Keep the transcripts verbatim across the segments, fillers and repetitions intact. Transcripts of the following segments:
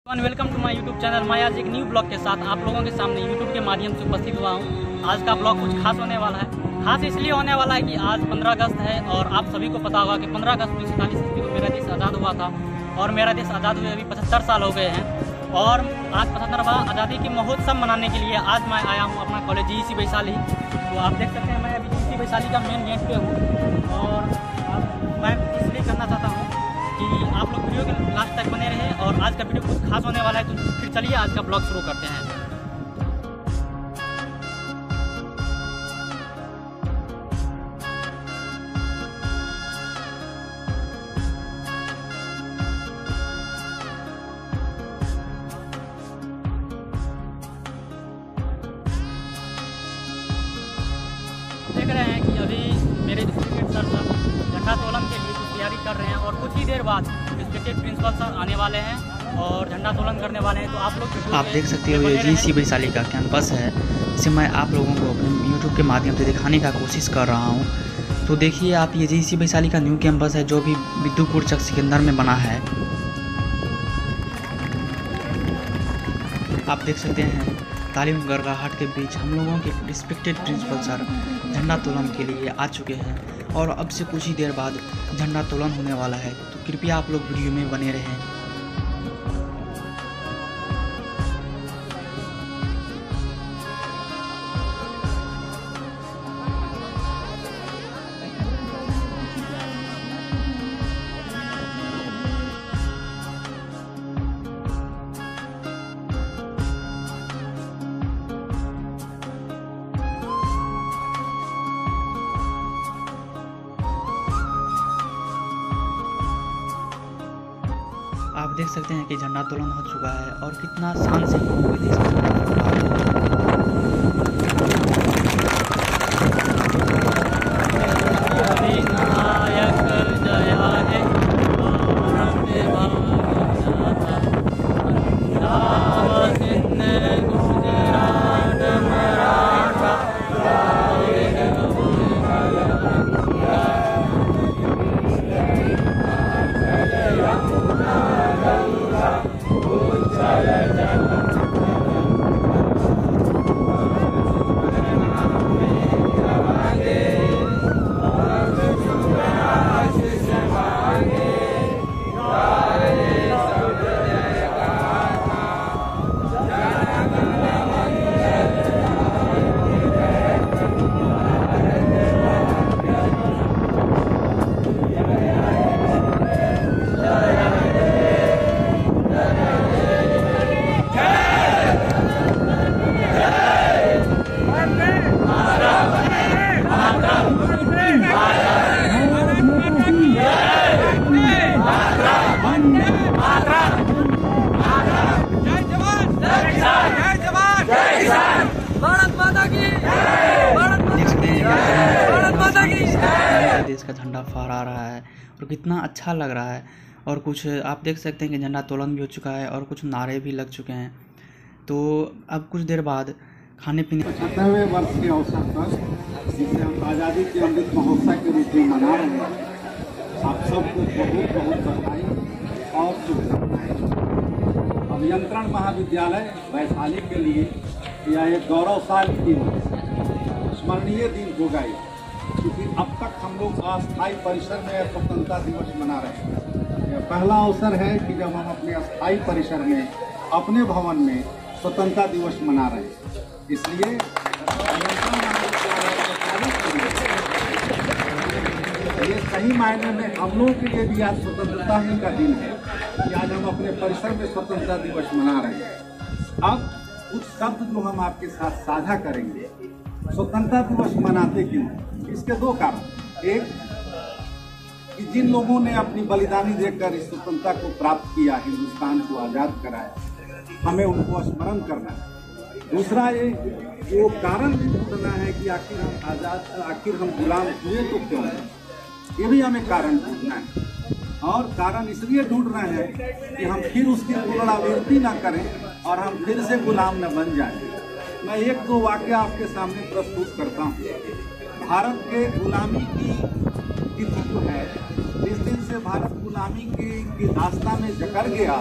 Welcome to my YouTube channel. मैं आज एक न्यू ब्लॉग के साथ आप लोगों के सामने यूट्यूब के माध्यम से उपस्थित हुआ हूँ। आज का ब्लॉग कुछ खास होने वाला है। खास इसलिए होने वाला है कि आज पंद्रह अगस्त है और आप सभी को पता होगा कि पंद्रह अगस्त उन्नीस सौ सैंतालीस ईस्वी को मेरा देश आज़ाद हुआ था और मेरा देश आज़ाद हुए अभी पचहत्तर साल हो गए हैं। और आज पचहत्तरवां आज़ादी की महोत्सव मनाने के लिए आज मैं आया हूँ अपना कॉलेज जी सी वैशाली। तो आप देख सकते हैं मैं अभी जी सी वैशाली का मेन गेट पे हूँ और मैं इसलिए करना चाहता हूँ कि आप लोग वीडियो के लास्ट तक बने रहे और आज का वीडियो कुछ खास होने वाला है। तो फिर चलिए आज का ब्लॉग शुरू करते हैं। देख रहे हैं कि अभी मेरे स्टूडेंट सर सब झंडा तोलन के लिए कुछ तैयारी कर रहे हैं और कुछ ही देर बाद रिस्पेक्टेड प्रिंसिपल सर आने वाले हैं और झंडा तोलन करने वाले हैं। तो आप लोग आप देख सकते हो ये जी सी वैशाली का कैंपस है, इसे मैं आप लोगों को अपने यूट्यूब के माध्यम से दिखाने का कोशिश कर रहा हूँ। तो देखिए आप, ये जी सी वैशाली का न्यू कैंपस है जो भी विद्युपुर चक सिकंदर में बना है। आप देख सकते हैं तालीम गड़गड़ाहट के बीच हम लोगों के रिस्पेक्टेड प्रिंसिपल सर झंडा तोलन के लिए आ चुके हैं और अब से कुछ ही देर बाद झंडा तोलन होने वाला है। तो कृपया आप लोग वीडियो में बने रहें। आप देख सकते हैं कि झंडा तोलन हो चुका है और कितना शान से पूरे देश देश का झंडा फहरा रहा है और कितना अच्छा लग रहा है। और कुछ आप देख सकते हैं कि झंडा तोलन भी हो चुका है और कुछ नारे भी लग चुके हैं। तो अब कुछ देर बाद खाने पीने पचहत्तरवें वर्ष के अवसर पर जिसे हम आज़ादी के अमृत महोत्सव के रूप में मना रहे हैं, आप सबको बहुत बहुत बधाई और शुभकामनाएं। अभियंत्रण महाविद्यालय वैशाली के लिए यह एक गौरवशाली दिन है, स्मरणीय दिन होगा ये, क्योंकि अब तक हम लोग अस्थायी परिसर में स्वतंत्रता दिवस मना रहे हैं। यह पहला अवसर है कि जब हम अपने अस्थायी परिसर में अपने भवन में स्वतंत्रता दिवस मना रहे हैं। इसलिए ये सही मायने में हम लोगों के लिए भी आज स्वतंत्रता ही का दिन है कि आज हम अपने परिसर में स्वतंत्रता दिवस मना रहे हैं। अब कुछ शब्द जो हम आपके साथ साझा करेंगे। स्वतंत्रता दिवस मनाते क्यों? इसके दो कारण। एक कि जिन लोगों ने अपनी बलिदानी देकर इस स्वतंत्रता को प्राप्त किया, हिंदुस्तान को आज़ाद कराया, हमें उनको स्मरण करना है। दूसरा ये वो कारण भी ढूंढना है कि आखिर हम आज़ाद आखिर हम गुलाम हुए तो क्यों, ये भी हमें कारण ढूंढना है। और कारण इसलिए ढूंढ रहे हैं कि हम फिर उसकी पुनरावृत्ति ना करें और हम फिर से गुलाम न बन जाएं। मैं एक दो वाक्य आपके सामने प्रस्तुत करता हूँ। भारत के गुलामी की तिथि जो है, जिस दिन से भारत गुलामी की, की दास्ता में जकड़ गया,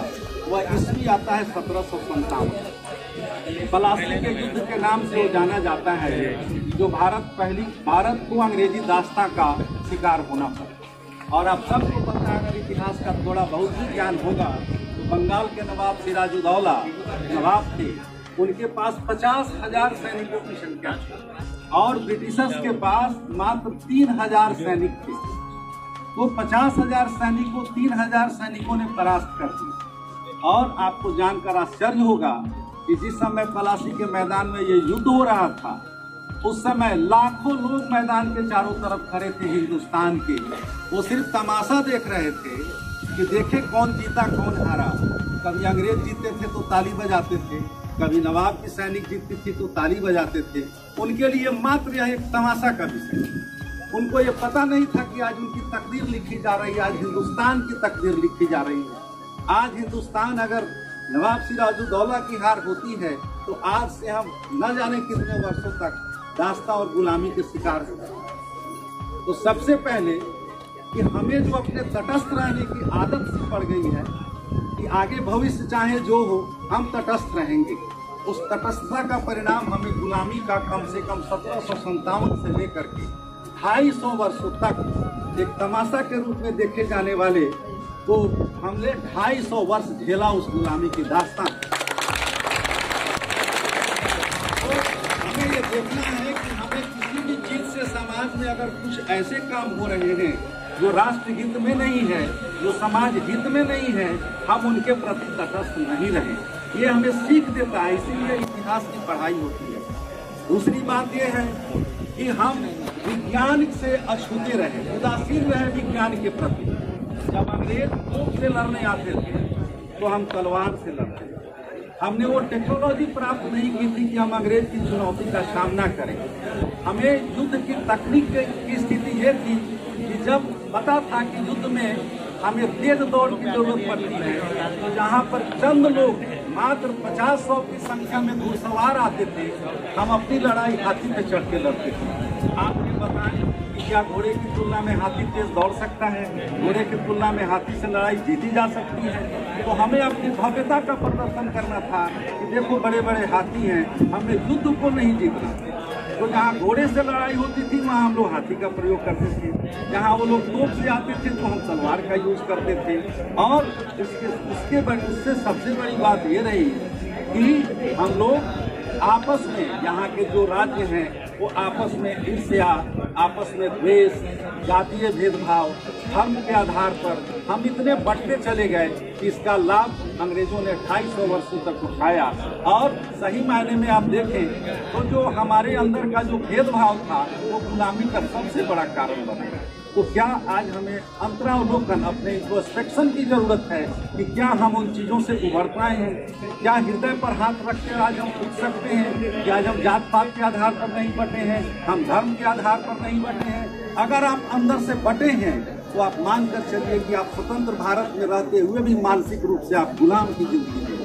वह ईस्वी आता है सत्रह सौ संतावन। पलासी के युद्ध के नाम से वो जाना जाता है, जो भारत पहली भारत को अंग्रेजी दास्तां का शिकार होना पड़ा। और आप सबको पता है, अगर इतिहास का थोड़ा बहुत भी ज्ञान होगा, तो बंगाल के नवाब सिराजुद्दौला नवाब थे, उनके पास पचास हजार सैनिकों की संख्या थी और ब्रिटिशर्स के पास मात्र तीन हजार सैनिक थे। तो पचास हजार सैनिकों तीन हजार सैनिकों ने परास्त कर दिया। और आपको जानकर आश्चर्य होगा कि जिस समय पलासी के मैदान में ये युद्ध हो रहा था, उस समय लाखों लोग मैदान के चारों तरफ खड़े थे हिंदुस्तान के। वो सिर्फ तमाशा देख रहे थे कि देखे कौन जीता कौन हारा। कभी अंग्रेज जीतते थे तो ताली बजाते थे, कभी नवाब की सैनिक जीतती थी तो ताली बजाते थे। उनके लिए मात्र यह एक तमाशा का विषय। उनको ये पता नहीं था कि आज उनकी तकदीर लिखी जा रही है, आज हिंदुस्तान की तकदीर लिखी जा रही है। आज हिंदुस्तान अगर नवाब सिराजुद्दौला की हार होती है तो आज से हम न जाने कितने वर्षों तक दास्तां और गुलामी के शिकार हो। तो सबसे पहले कि हमें जो अपने तटस्थ रहने की आदत सी पड़ गई है कि आगे भविष्य चाहे जो हो हम तटस्थ रहेंगे, उस तटस्थता का परिणाम हमें गुलामी का कम से कम सत्रह सौ संतावन से लेकर के ढाई सौ वर्षों तक एक तमाशा के रूप में देखे जाने वाले, तो हमने ढाई सौ वर्ष झेला उस गुलामी की दास्तां। तो हमें ये देखना है कि हमें किसी भी चीज से समाज में अगर कुछ ऐसे काम हो रहे हैं जो राष्ट्र हित में नहीं है, जो समाज हित में नहीं है, हम उनके प्रति तटस्थ नहीं रहे। ये हमें सीख देता है, इसीलिए इतिहास की पढ़ाई होती है। दूसरी बात यह है कि हम विज्ञान से अछूते रहे, उदासीन रहे विज्ञान के प्रति। जब अंग्रेज तोप से लड़ने आते थे तो हम तलवार से लड़ते थे। हमने वो टेक्नोलॉजी प्राप्त नहीं की थी कि हम अंग्रेज की चुनौती का सामना करें। हमें युद्ध की तकनीक की स्थिति ये थी कि जब पता था कि युद्ध में हमें तेज दौड़ की जरूरत पड़ती है, तो जहाँ पर चंद लोग मात्र पचास सौ की संख्या में घुड़सवार आते थे, हम अपनी लड़ाई हाथी पे चढ़ के लड़ते थे। आपने बताया कि क्या घोड़े की तुलना में हाथी तेज दौड़ सकता है, घोड़े की तुलना में हाथी से लड़ाई जीती जा सकती है। तो हमें अपनी भव्यता का प्रदर्शन करना था कि देखो बड़े बड़े हाथी हैं, हमें युद्ध को नहीं जीतना। तो जहाँ घोड़े से लड़ाई होती थी वहाँ हम लोग हाथी का प्रयोग करते थे, जहाँ वो लोग तोप से आते थे तो हम तलवार का यूज करते थे। और इसके उसके उससे सबसे बड़ी बात ये रही कि हम लोग आपस में, यहाँ के जो राज्य हैं वो आपस में ईर्ष्या, आपस में द्वेष, जातीय भेदभाव, धर्म के आधार पर हम इतने बढ़ते चले गए कि इसका लाभ अंग्रेजों ने ढाई सौ वर्षों तक उठाया। और सही मायने में आप देखें तो जो हमारे अंदर का जो भेदभाव था वो गुलामी का सबसे बड़ा कारण बना। तो क्या आज हमें अंतरावलोकन, अपने इंट्रोस्पेक्शन की जरूरत है कि क्या हम उन चीज़ों से उभर पाए हैं? क्या हृदय पर हाथ रख के आज हम पूछ सकते हैं कि आज हम जात पात के आधार पर नहीं बटे हैं, हम धर्म के आधार पर नहीं बटे हैं? अगर आप अंदर से बटे हैं तो आप मान कर चलिए कि आप स्वतंत्र भारत में रहते हुए भी मानसिक रूप से आप गुलाम की जिंदगी जी।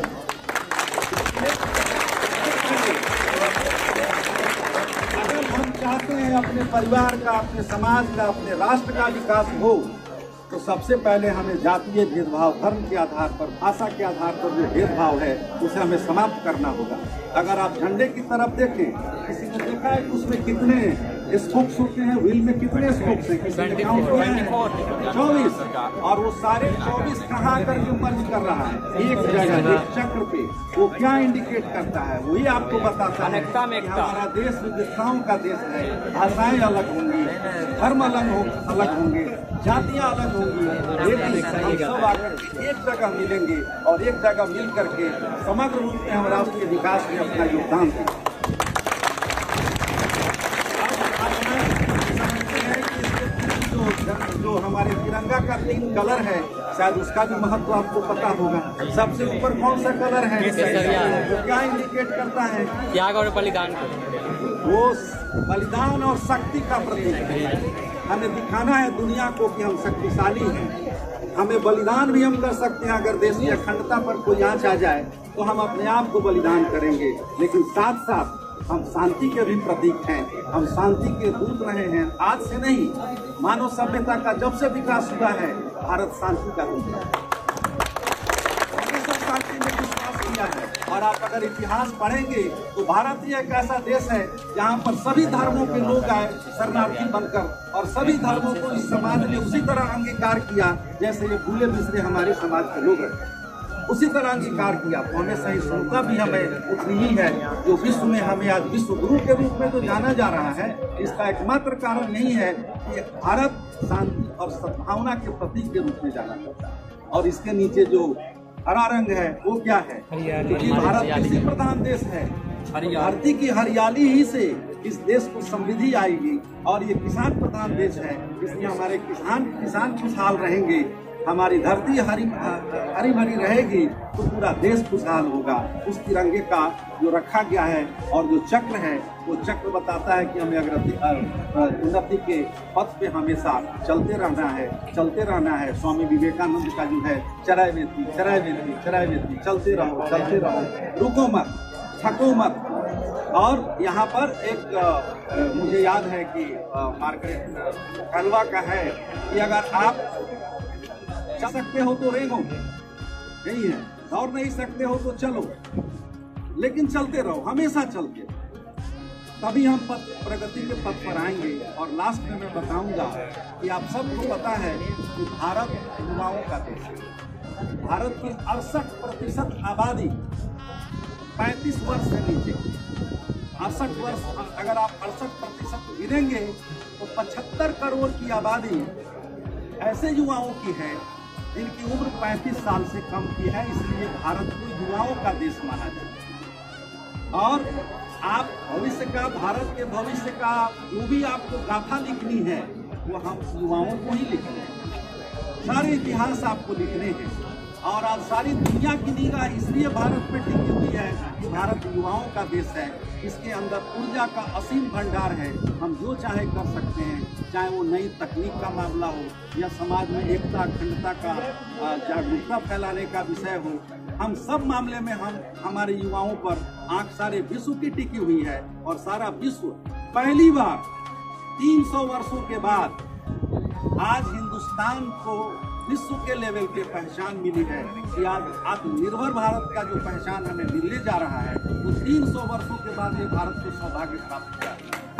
अगर हम चाहते हैं अपने परिवार का, अपने समाज का, अपने राष्ट्र का विकास हो, तो सबसे पहले हमें जातीय भेदभाव, धर्म के आधार पर, भाषा के आधार पर जो भेदभाव है उसे हमें समाप्त करना होगा। अगर आप झंडे की तरफ देखें, किसी ने देखा है कि उसमें कितने स्पोक्स होते हैं, व्हील में कितने स्पोक्स हैं? किसी ने काउंट किया है? चौबीस। और वो सारे चौबीस कहाँ आकर के मर्ज कर रहा है? एक जगह, एक चक्र पे। वो क्या इंडिकेट करता है? वही आपको बताता है कि हमारा देश विविधताओं का देश है। भाषाएं अलग होंगी, धर्म अलग हो अलग होंगे, जातियां अलग होंगी, लेकिन हम सब आकर एक जगह मिलेंगे और एक जगह मिल करके समग्र रूप में हम राष्ट्र के विकास में अपना योगदान दें। जो हमारे तिरंगा का तीन कलर है, शायद उसका भी महत्व आपको पता होगा। सबसे ऊपर कौन सा कलर है? वो क्या इंडिकेट करता है? त्याग और बलिदान। वो बलिदान और शक्ति का प्रतीक है। हमें दिखाना है दुनिया को कि हम शक्तिशाली हैं। हमें बलिदान भी हम कर सकते हैं। अगर देश की अखंडता पर कोई आंच आ जाए तो हम अपने आप को बलिदान करेंगे, लेकिन साथ साथ हम शांति के भी प्रतीक हैं। हम शांति के दूत रहे हैं, आज से नहीं। मानव सभ्यता का जब से विकास हुआ है, भारत शांति का दूत है। और आप अगर इतिहास पढ़ेंगे तो भारत ही एक ऐसा देश है जहाँ पर सभी धर्मों के लोग आए शरणार्थी बनकर, और सभी धर्मों को इस समाज ने उसी तरह अंगीकार किया जैसे ये भूले बिसरे हमारे समाज के लोग रहते हैं, उसी तरह अंगीकार किया। तो हमें सहिष्णुता भी हमें उतनी ही है। जो विश्व में हमें आज विश्व गुरु के रूप में जो जाना जा रहा है, इसका एकमात्र कारण यही है कि भारत शांति और सद्भावना के प्रतीक के रूप में जाना जाता है। और इसके नीचे जो हरा रंग है वो क्या है? क्योंकि भारत कृषि प्रधान देश है। धरती की हरियाली ही से इस देश को समृद्धि आएगी, और ये किसान प्रधान देश है, इसलिए हमारे किसान किसान खुशहाल रहेंगे, हमारी धरती हरी हरी भरी रहेगी तो पूरा देश खुशहाल होगा। उस तिरंगे का जो रखा गया है और जो चक्र है, वो चक्र बताता है कि हमें अग्रति उन्नति के पथ पे हमेशा चलते रहना है, चलते रहना है। स्वामी विवेकानंद का जो है चराय वेती चराय वेती चराय वेती, चलते रहो चलते रहो, रुको मत, थको मत। और यहाँ पर एक आ, मुझे याद है कि मार्गरेट कलवा का है कि अगर आप चल सकते हो तो रेंगो, यही है, दौड़ नहीं सकते हो तो चलो, लेकिन चलते रहो, हमेशा चलते रहो, तभी हम पथ प्रगति के पथ पर आएंगे। और लास्ट में मैं बताऊंगा कि आप सबको पता है कि भारत युवाओं का देश है। भारत की अड़सठ प्रतिशत आबादी पैंतीस वर्ष से नीचे, अड़सठ वर्ष, अगर आप अड़सठ प्रतिशत गिनेंगे तो पचहत्तर करोड़ की आबादी ऐसे युवाओं की है जिनकी उम्र पैंतीस साल से कम की है। इसलिए भारत को युवाओं का देश माना जाता है। और आप भविष्य का, भारत के भविष्य का जो भी आपको गाथा लिखनी है वो हम युवाओं को ही लिखने हैं। सारे इतिहास आपको लिखने हैं, और आज सारी दुनिया की निगाह इसलिए भारत पे टिकी हुई है कि भारत युवाओं का देश है। इसके अंदर ऊर्जा का असीम भंडार है। हम जो चाहे कर सकते हैं, चाहे वो नई तकनीक का मामला हो या समाज में एकता अखंडता का जागरूकता फैलाने का विषय हो, हम सब मामले में हम हमारे युवाओं पर आंख सारे विश्व की टिकी हुई है। और सारा विश्व पहली बार तीन सौ वर्षों के बाद आज हिंदुस्तान को विश्व के लेवल पे पहचान मिली है कि आज आत्मनिर्भर भारत का जो पहचान हमें मिलने जा रहा है वो तीन सौ वर्षों के बाद ये भारत को सौभाग्य प्राप्त किया।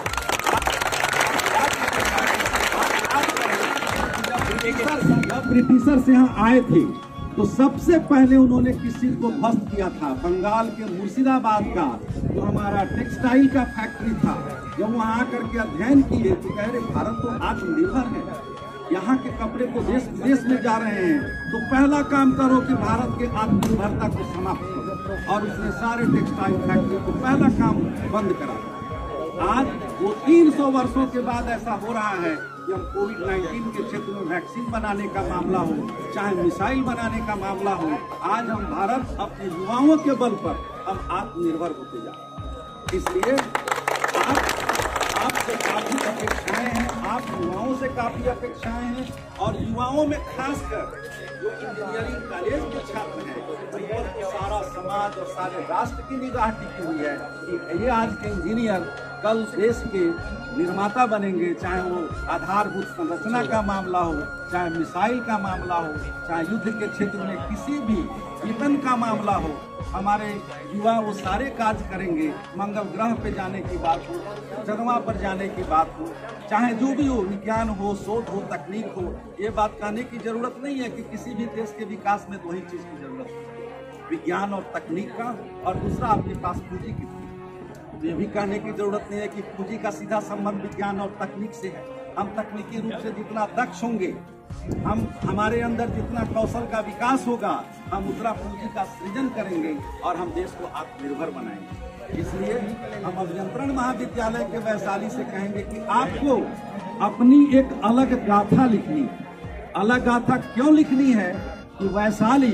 जब ब्रिटिशर्स यहाँ आए थे तो सबसे पहले उन्होंने किस चीज को ध्वस्त किया था? बंगाल के मुर्शिदाबाद का जो हमारा टेक्सटाइल का फैक्ट्री था। जब वहाँ आकर के अध्ययन किए तो कह रहे भारत तो आत्मनिर्भर है, यहाँ के कपड़े तो देश विदेश में जा रहे हैं, तो पहला काम करो कि भारत के आत्मनिर्भरता को समाप्त करो। और उसने सारे टेक्सटाइल फैक्ट्री को पहला काम बंद करा। आज वो तीन सौ वर्षों के बाद ऐसा हो रहा है कि हम कोविड नाइन्टीन के क्षेत्र में वैक्सीन बनाने का मामला हो, चाहे मिसाइल बनाने का मामला हो, आज हम भारत अपने युवाओं के बल पर हम आत्मनिर्भर होते जा रहे हैं। इसलिए आप आपसे काफी अपेक्षाएं हैं, आप युवाओं से काफी अपेक्षाएं हैं। और युवाओं में खासकर जो इंजीनियरिंग कॉलेज के छात्र हैं, तो सारा समाज और सारे राष्ट्र की निगाह टिकी हुई है कि ये आज के इंजीनियर कल देश के निर्माता बनेंगे। चाहे वो आधारभूत संरचना का मामला हो, चाहे मिसाइल का मामला हो, चाहे युद्ध के क्षेत्र में किसी भी वेपन का मामला हो, हमारे युवा वो सारे कार्य करेंगे। मंगल ग्रह पे जाने की बात हो, चंद्रमा पर जाने की बात हो, चाहे जो भी हो, विज्ञान हो, शोध हो, तकनीक हो, ये बात कहने की जरूरत नहीं है कि किसी भी देश के विकास में दो ही चीज की जरूरत है, विज्ञान और तकनीक का, और दूसरा आपके पास पूंजी कितनी। ये भी कहने की जरूरत नहीं है कि पूंजी का सीधा संबंध विज्ञान और तकनीक से है। हम तकनीकी रूप से जितना दक्ष होंगे, हम हमारे अंदर जितना कौशल का विकास होगा, हम उतना पूंजी का सृजन करेंगे और हम देश को आत्मनिर्भर बनाएंगे। इसलिए हम अभियंत्रण महाविद्यालय के वैशाली से कहेंगे कि आपको अपनी एक अलग गाथा लिखनी। अलग गाथा क्यों लिखनी है कि वैशाली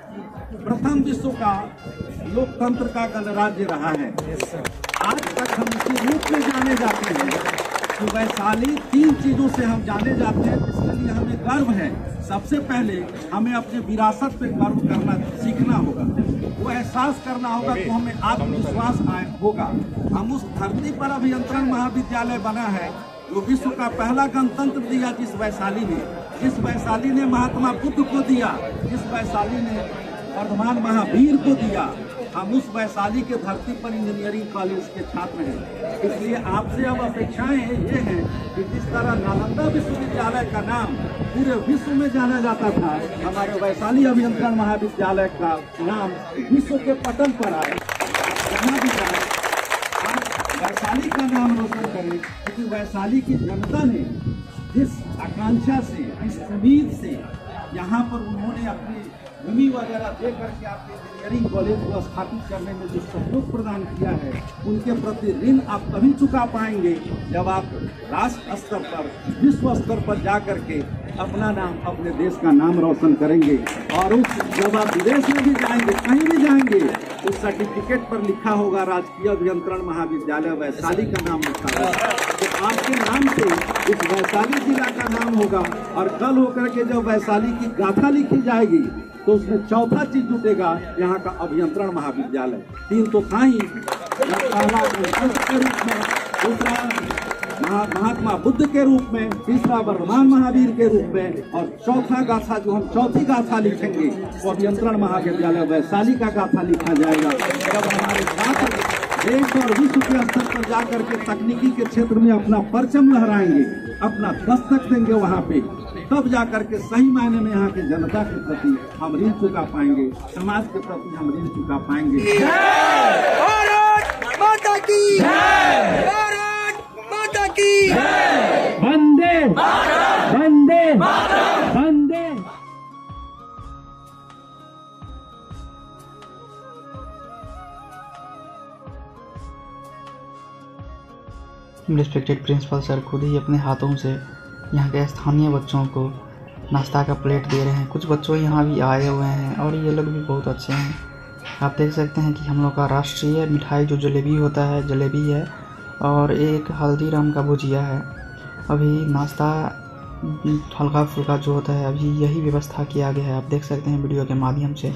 प्रथम विश्व का लोकतंत्र का गणराज्य रहा है। आज तक हम इसी रूप में जाने जाते हैं कि वैशाली तीन चीजों से हम जाने जाते हैं जिसके लिए हमें गर्व है। सबसे पहले हमें अपने विरासत पे गर्व करना सीखना होगा, वो एहसास करना होगा, तो हमें आत्मविश्वास होगा। हम उस धरती पर अभियंत्रण महाविद्यालय बना है जो विश्व का पहला गणतंत्र दिया, जिस वैशाली ने जिस वैशाली ने महात्मा बुद्ध को दिया, जिस वैशाली ने वर्धमान महावीर को दिया, हम उस वैशाली के धरती पर इंजीनियरिंग कॉलेज के छात्र हैं। इसलिए आपसे अब अपेक्षाएं ये हैं कि जिस तरह नालंदा विश्वविद्यालय का नाम पूरे विश्व में जाना जाता था, हमारे वैशाली अभियंत्रण महाविद्यालय का नाम विश्व के पटल पर आए, जहाँ भी जाए आप वैशाली का नाम रोशन करें, क्योंकि वैशाली की जनता ने जिस आकांक्षा से, इस उम्मीद से यहाँ पर उन्होंने अपनी भूमि वगैरह दे करके आपके इंजीनियरिंग कॉलेज को स्थापित करने में जो सहयोग प्रदान किया है, उनके प्रति ऋण आप तभी चुका पाएंगे जब आप राष्ट्र स्तर पर, विश्व स्तर पर जा करके अपना नाम, अपने देश का नाम रोशन करेंगे। और उस जब आप विदेश में भी जाएंगे, कहीं भी जाएंगे, उस सर्टिफिकेट पर लिखा होगा राजकीय अभियंत्रण महाविद्यालय वैशाली का नाम लिखा होगा, तो आपके नाम से इस वैशाली जिला का नाम होगा। और कल होकर के जब वैशाली की गाथा लिखी जाएगी तो उसमें चौथा चीज जुटेगा, यहाँ का अभियंत्रण महाविद्यालय। तीन तो था ही, पहला के रूप में, दूसरा महात्मा बुद्ध के रूप में, तीसरा वर्धमान महावीर के रूप में, और चौथा गाथा जो हम चौथी गाथा लिखेंगे वो अभियंत्रण महाविद्यालय वैशाली का गाथा लिखा जाएगा। जब हमारे साथ देश और विश्व के स्तर पर जाकर के तकनीकी के क्षेत्र में अपना परचम लहराएंगे, अपना दस्तक देंगे वहाँ पे, तब जाकर के सही मायने में यहाँ की जनता के प्रति हम ऋण चुका पाएंगे, समाज के प्रति हम ऋण चुका पाएंगे। भारत माता की जय, भारत माता की जय, वंदे वंदे वंदे। रिस्पेक्टेड प्रिंसिपल सर खुद ही अपने हाथों से यहाँ के स्थानीय बच्चों को नाश्ता का प्लेट दे रहे हैं। कुछ बच्चों यहाँ भी आए हुए हैं और ये लोग भी बहुत अच्छे हैं। आप देख सकते हैं कि हम लोग का राष्ट्रीय मिठाई जो जलेबी होता है, जलेबी है, और एक हल्दीराम का भुजिया है। अभी नाश्ता हल्का फुल्का जो होता है, अभी यही व्यवस्था किया गया है। आप देख सकते हैं वीडियो के माध्यम से।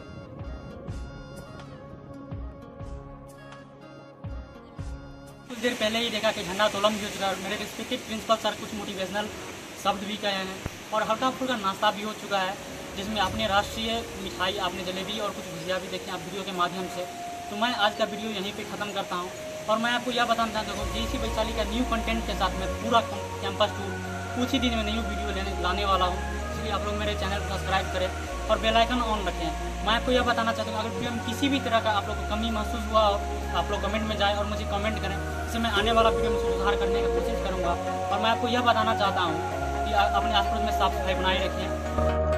कुछ देर पहले ही देखा कि झंडा तोलन भी हो चुका है। मेरे रिस्पेक्टेड प्रिंसिपल सर कुछ मोटिवेशनल शब्द भी कहे हैं और हल्का फुल्का नाश्ता भी हो चुका है, जिसमें आपने राष्ट्रीय मिठाई, आपने जलेबी और कुछ भुजिया भी देखें आप वीडियो के माध्यम से। तो मैं आज का वीडियो यहीं पे ख़त्म करता हूँ और मैं आपको यह बताना चाहता हूँ जेईसी वैशाली का न्यू कंटेंट के साथ मैं पूरा कैंपस टूर कुछ ही दिन में न्यू वीडियो लेने लाने वाला हूँ। इसलिए आप लोग मेरे चैनल को सब्सक्राइब करें और बेल आइकन ऑन रखें। मैं आपको यह बताना चाहता हूँ अगर वीडियो में किसी भी तरह का आप लोग को कमी महसूस हुआ हो, आप लोग कमेंट में जाएँ और मुझे कमेंट करें, जिससे मैं आने वाला वीडियो में सुधार करने की कोशिश करूँगा। और मैं आपको यह बताना चाहता हूँ कि अपने आसपास में साफ सफाई बनाए रखें।